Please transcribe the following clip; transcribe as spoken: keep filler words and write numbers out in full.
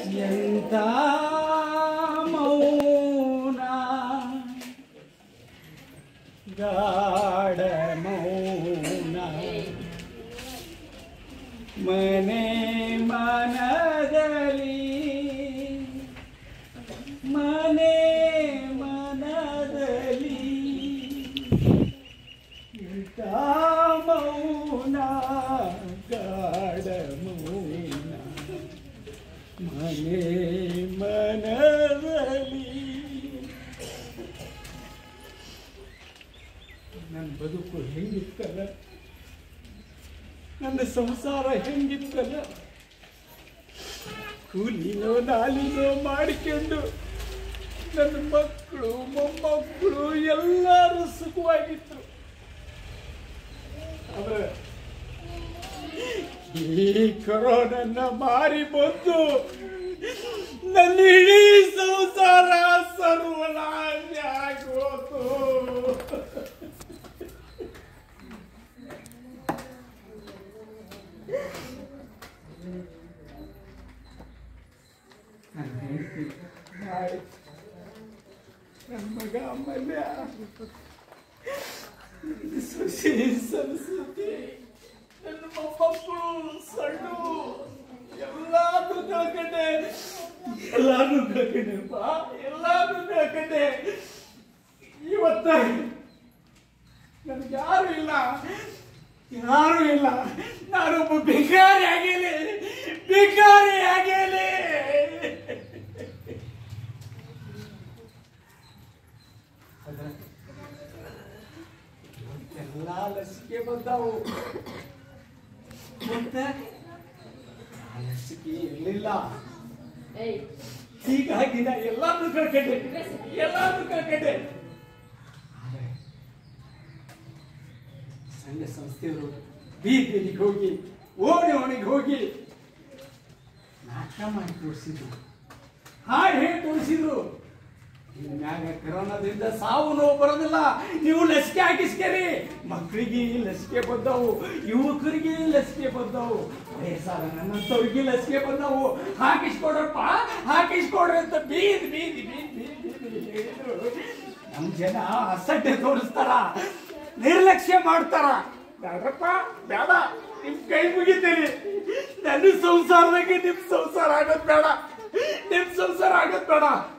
ಎಂತ ಮೌನ ಗಾಢ ಮೌನ ಮನೆ ಮನದಲ್ಲಿ ಮನೆ ಮನದಲ್ಲಿ ಎಂತ ಮೌನ ಗಾಢ ಮೌನ ಮನೆ ಮನದಲ್ಲಿ ನನ್ನ ಬದುಕು ಹೆಂಗಿತ್ತಲ್ಲ, ನನ್ನ ಸಂಸಾರ ಹೆಂಗಿತ್ತಲ್ಲ, ಕೂಲಿನೋ ನಾಲಿನೋ ಮಾಡಿಕೊಂಡು ನನ್ನ ಮಕ್ಕಳು ಮೊಮ್ಮಕ್ಕಳು ಎಲ್ಲರೂ ಸುಖವಾಗಿದ್ರು. ಆದ್ರೆ ಈ ಕೊರೋನನ್ನ ಮಾರಿ ಬಂದು ನನ್ನ ಇಡೀ ಸಂಸಾರ ಸರ್ವನಾಶ ಆಗೋತು. ನನ್ನ ಮಗ ಮಲ್ಯ, ಸುಶಿ ಸರಸ್ವತಿ, ನನ್ನ ಮೊಮ್ಮಕ್ಕಳು ಸಣ್ಣ ಎಲ್ಲಾರು ಕಳ್ಕೊಂಡೆ, ಎಲ್ಲಾರು ಕಳ್ಕೊಂಡೆಪ್ಪ, ಎಲ್ಲಾರು ಕಳ್ಕೊಂಡೆ. ಇವತ್ತ ನನಗೆ ಯಾರು ಇಲ್ಲ, ಯಾರು ಇಲ್ಲ. ನಾನೊಬ್ಬ ಭಿಕಾರಿ ಆಗೇನೆ, ಭಿಕಾರಿ ಆಗೇನೆ. ಎಲ್ಲ ಲಸಿಕೆ ಬಂದಾವು, ಮತ್ತೆ ಲಸಿಕೆ ಇರಲಿಲ್ಲ. ಹೀಗಾಗಿ ನಾ ಎಲ್ಲಾರು ಕಳ್ಕೊಂಡೆ, ಎಲ್ಲಾರು ಕಳ್ಕೊಂಡೆ. ಸಂಘ ಸಂಸ್ಥೆಯವರು ಬೀದಿಗೆ ಹೋಗಿ ಓಣಿ ಓಣಿಗೆ ಹೋಗಿ ನಾಟಕ ಮಾಡಿ ತೋರಿಸಿದ್ರು, ಹಾಡು ಹೇಳಿ ತೋರಿಸಿದ್ರು. ಮ್ಯಾಗ ಕರೋನಾದಿಂದ ಸಾವು ನೋವು ಬರೋದಿಲ್ಲ, ನೀವು ಲಸಿಕೆ ಹಾಕಿಸ್ಕೇರಿ. ಮಕ್ಕಳಿಗೆ ಲಸಿಕೆ ಬಂದವು, ಯುವಕರಿಗೆ ಲಸಿಕೆ ಬಂದವು, ವಯಸ್ಸಾದ ನನ್ನಂತವ್ರಿಗೆ ಲಸಿಕೆ ಬಂದವು. ಹಾಕಿಸ್ಕೊಡ್ರಪ್ಪ, ಹಾಕಿಸ್ಕೊಡ್ರಿ ಅಂತ ಬೀದಿ ಬೀದಿ ಬೀದಿ ಬೀದಿ ಹೇಳಿದ್ರು. ನಮ್ಮ ಜನ ಅಸಡ್ಡೆ ತೋರಿಸ್ತಾರ, ನಿರ್ಲಕ್ಷ್ಯ ಮಾಡ್ತಾರ. ಬೇಡ್ರಪ್ಪ, ಬೇಡ, ನಿಮ್ ಕೈ ಮುಗಿತೀನಿ. ನನ್ನ ಸಂಸಾರದಾಗೆ ನಿಮ್ ಸಂಸಾರ ಆಗೋದ್ ಬೇಡ, ನಿಮ್ ಸಂಸಾರ ಆಗೋದ್ ಬೇಡ.